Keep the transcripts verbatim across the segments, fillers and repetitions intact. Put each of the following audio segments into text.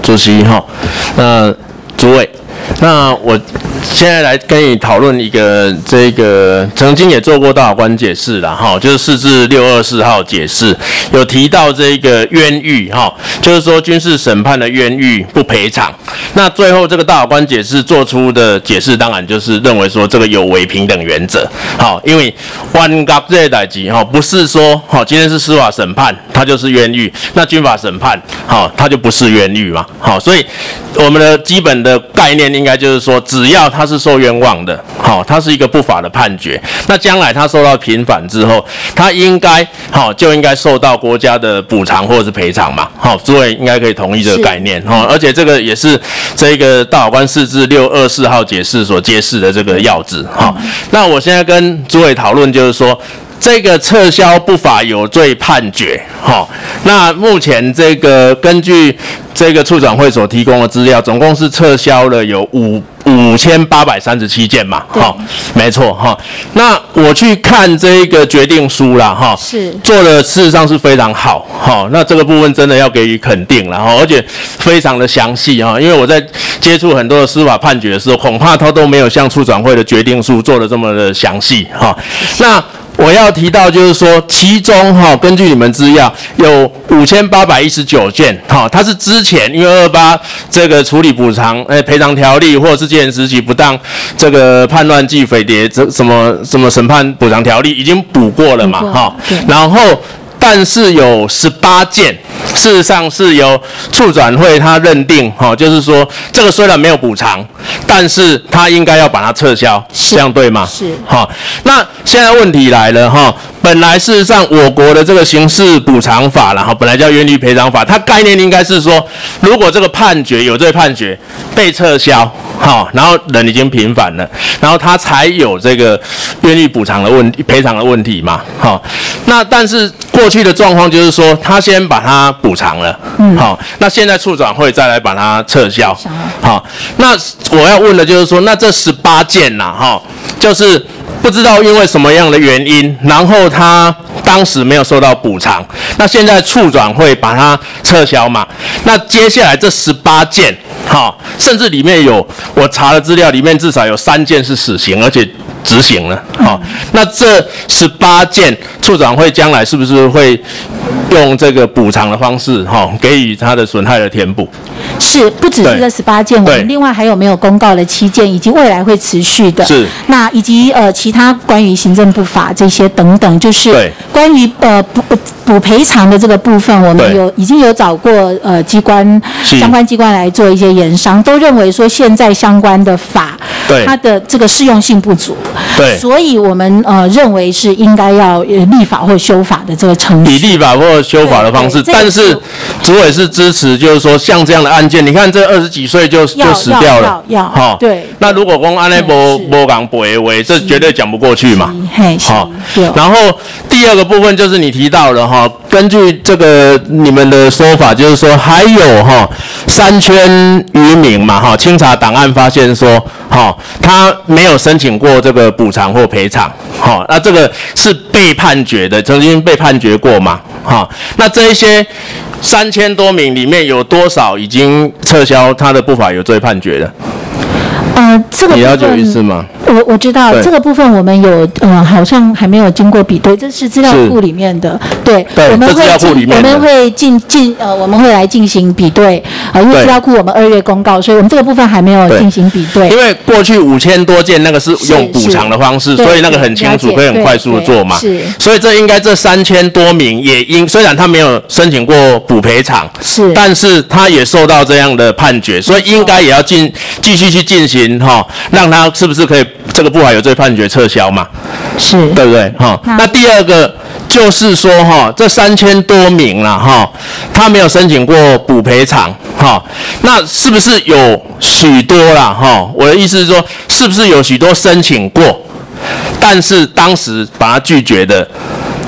主席哈，那主委，那我现在来跟你讨论一个这个曾经也做过大法官解释啦哈，就是释字六二四号解释有提到这个冤狱哈，就是说军事审判的冤狱不赔偿。那最后这个大法官解释做出的解释，当然就是认为说这个有违平等原则，好，因为冤狱这些代志哈，不是说好今天是司法审判，它就是冤狱，那军法审判好，它就不是冤狱嘛，好，所以我们的基本的概念应该就是说，只要他是受冤枉的，好，他是一个不法的判决，那将来他受到平反之后，他应该好就应该受到国家的补偿或者是赔偿嘛，好，诸位应该可以同意这个概念哈，而且这个也是这个大法官释字六二四号解释所揭示的这个要旨哈。那我现在跟诸位讨论就是说，这个撤销不法有罪判决，哈，那目前这个根据这个促转会所提供的资料，总共是撤销了有五五千八百三十七件嘛，哈，没错哈。那我去看这个决定书啦，哈，是做的事实上是非常好，哈，那这个部分真的要给予肯定了哈，而且非常的详细哈，因为我在接触很多的司法判决的时候，恐怕他都没有像促转会的决定书做的这么的详细哈。那我要提到就是说，其中哈，根据你们资料有五千八百一十九件，哈，它是之前因为二八这个处理补偿诶赔偿条例或者是戒严时期不当这个叛乱暨匪谍这什么什么审判补偿条例已经补过了嘛，哈，然后。但是有十八件，事实上是由促转会他认定，哈，就是说这个虽然没有补偿，但是他应该要把它撤销，这样对吗？是，哈。那现在问题来了，哈，本来事实上我国的这个刑事补偿法啦，哈，本来叫冤狱赔偿法，它概念应该是说，如果这个判决有罪判决被撤销，哈，然后人已经平反了，然后他才有这个冤狱补偿的问题、赔偿的问题嘛，哈。那但是过去的状况就是说，他先把它补偿了，嗯，好，那现在促转会再来把它撤销，好，那我要问的就是说，那这十八件呐，哈，就是不知道因为什么样的原因，然后他当时没有受到补偿，那现在促转会把它撤销嘛？那接下来这十八件，哈，甚至里面有我查了资料，里面至少有三件是死刑，而且执行了，好，那这十八件促转会将来是不是会用这个补偿的方式，哈，给予他的损害的填补？ 是，不只是这十八件，我们另外还有没有公告的七件，以及未来会持续的，是，那以及呃其他关于行政不法这些等等，就是关于呃补补赔偿的这个部分，我们有已经有找过呃机关相关机关来做一些研商，都认为说现在相关的法它的这个适用性不足，对，所以我们呃认为是应该要立法或修法的这个程序， 以立法或修法的方式，但是主委是支持，就是说像这样的案件，你看这二十几岁就就死掉了， 要哈，对。 那如果说安内波波港北为，这绝对讲不过去嘛，好。然后第二个部分就是你提到了哈，根据这个你们的说法，就是说还有哈三千余名嘛哈，清查档案发现说哈他没有申请过这个补偿或赔偿，哈，那这个是被判决的，曾经被判决过嘛，哈，那这一些。三千多名里面有多少已经撤销他的不法有罪判决了？ 呃，这个你了解我意思吗？ 我我知道这个部分我们有呃好像还没有经过比对，这是资料库里面的，对， 对， 我们会我们会进进呃我们会来进行比对，呃，因为资料库我们二月公告，所以我们这个部分还没有进行比对。 因为过去五千多件那个是用补偿的方式，所以那个很清楚，可以很快速的做嘛。是，所以这应该这三千多名也应虽然他没有申请过补赔偿，是，但是他也受到这样的判决，所以应该也要进继续去进行哈，让他是不是可以这个不法有罪判决撤销嘛？是，对不对？哈，那第二个就是说哈，这三千多名了哈，他没有申请过补赔偿哈，那是不是有许多啦哈？我的意思是说，是不是有许多申请过，但是当时把他拒绝的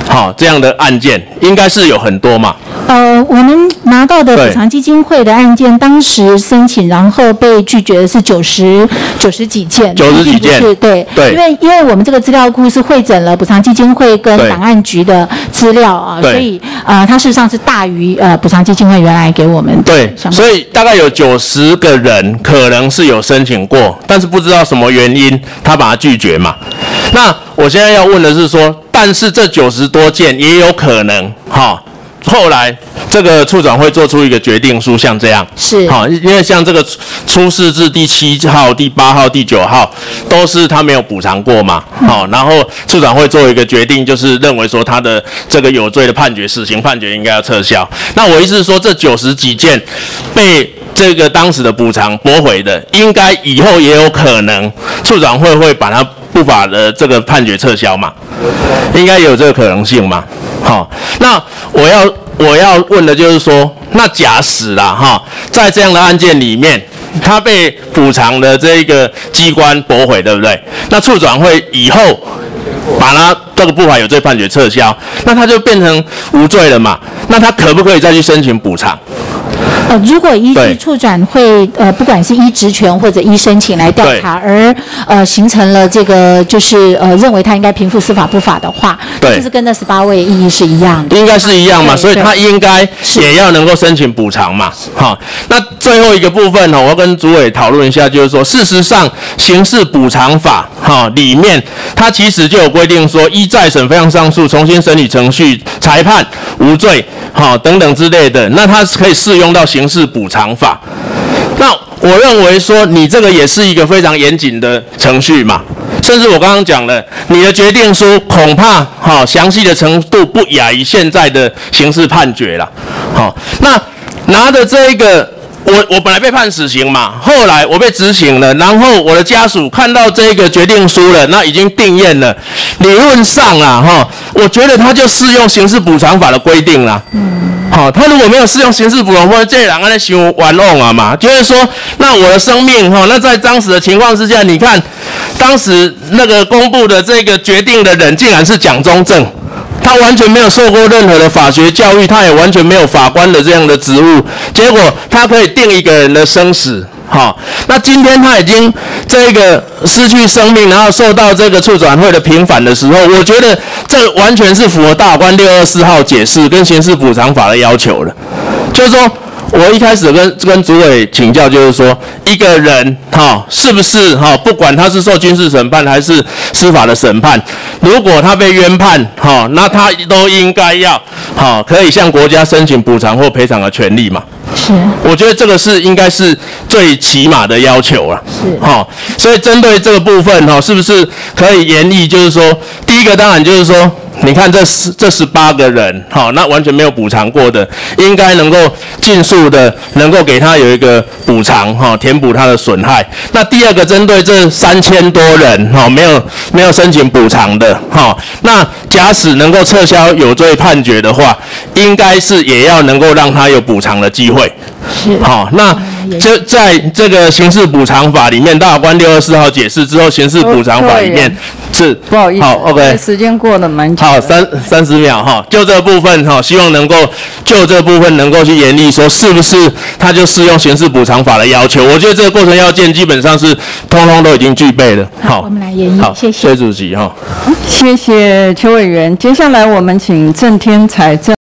好、哦、这样的案件，应该是有很多嘛。 呃，我们拿到的补偿基金会的案件，当时申请然后被拒绝的是九十九十几件， 九十几件， 对对，因为因为我们这个资料库是汇整了补偿基金会跟档案局的资料啊，所以呃，它事实上是大于呃补偿基金会原来给我们的。 对，所以大概有九十个人可能是有申请过，但是不知道什么原因他把它拒绝嘛。那我现在要问的是说，但是这九十多件也有可能哈。哦后来这个处长会做出一个决定书，像这样是好，因为像这个出事至第七号、第八号、第九号都是他没有补偿过嘛，好、嗯，然后处长会做一个决定，就是认为说他的这个有罪的判决、死刑判决应该要撤销。那我意思是说，这九十几件被这个当时的补偿驳回的，应该以后也有可能处长会会把它不法的这个判决撤销嘛，应该也有这个可能性嘛。好，那我要我要问的就是说，那假使啦哈，在这样的案件里面，他被补偿的这个机关驳回，对不对？那处长会以后把他这个不法有罪判决撤销，那他就变成无罪了嘛？那他可不可以再去申请补偿？ 呃，如果依据处长会呃，不管是依职权或者依申请来调查，而呃形成了这个就是呃认为他应该平复司法不法的话，对，就是跟那十八位意义是一样的， 应该是一样嘛，所以他应该也要能够申请补偿嘛。好，那最后一个部分呢，我要跟主委讨论一下，就是说，事实上刑事补偿法哈里面，它其实就有规定说，依再审非常上诉、重新审理程序裁判无罪，好等等之类的，那它可以适用到刑事补偿法。那我认为说，你这个也是一个非常严谨的程序嘛，甚至我刚刚讲了，你的决定书恐怕哈详细的程度不亚于现在的刑事判决啦。好，那拿着这一个。我我本来被判死刑嘛，后来我被执行了，然后我的家属看到这个决定书了，那已经定验了。理论上啊，哈，我觉得他就适用刑事补偿法的规定啦。嗯，好，他如果没有适用刑事补偿法，这人安尼想玩弄啊嘛，就是说，那我的生命哈，那在当时的情况之下，你看，当时那个公布的这个决定的人，竟然是蒋中正。他完全没有受过任何的法学教育，他也完全没有法官的这样的职务，结果他可以定一个人的生死。好，那今天他已经这个失去生命，然后受到这个促转会的平反的时候，我觉得这完全是符合大法官六二四号解释跟刑事补偿法的要求了，就是说。我一开始跟跟主委请教，就是说一个人哈、哦、是不是哈、哦，不管他是受军事审判还是司法的审判，如果他被冤判哈、哦，那他都应该要哈、哦、可以向国家申请补偿或赔偿的权利嘛。 是， 我觉得这个是应该是最起码的要求了。 是， 哈、哦，所以针对这个部分哈、哦，是不是可以严厉？就是说，第一个当然就是说。你看这十这十八个人，好，那完全没有补偿过的，应该能够尽速的能够给他有一个补偿，哈，填补他的损害。那第二个，针对这三千多人，哈，没有没有申请补偿的，哈，那假使能够撤销有罪判决的话，应该是也要能够让他有补偿的机会。 是， 好，那这在这个刑事补偿法里面，大法官六二四号解释之后，刑事补偿法里面是不好意思， 好 ，OK， 时间过得蛮久。 好，三三十秒哈，就这个部分哈，希望能够就这个部分能够去严厉说，是不是他就适用刑事补偿法的要求？我觉得这个过程要件基本上是通通都已经具备了。 好，我们来严厉，谢谢。 谢主席哈， 谢谢邱委员。接下来我们请郑天才郑。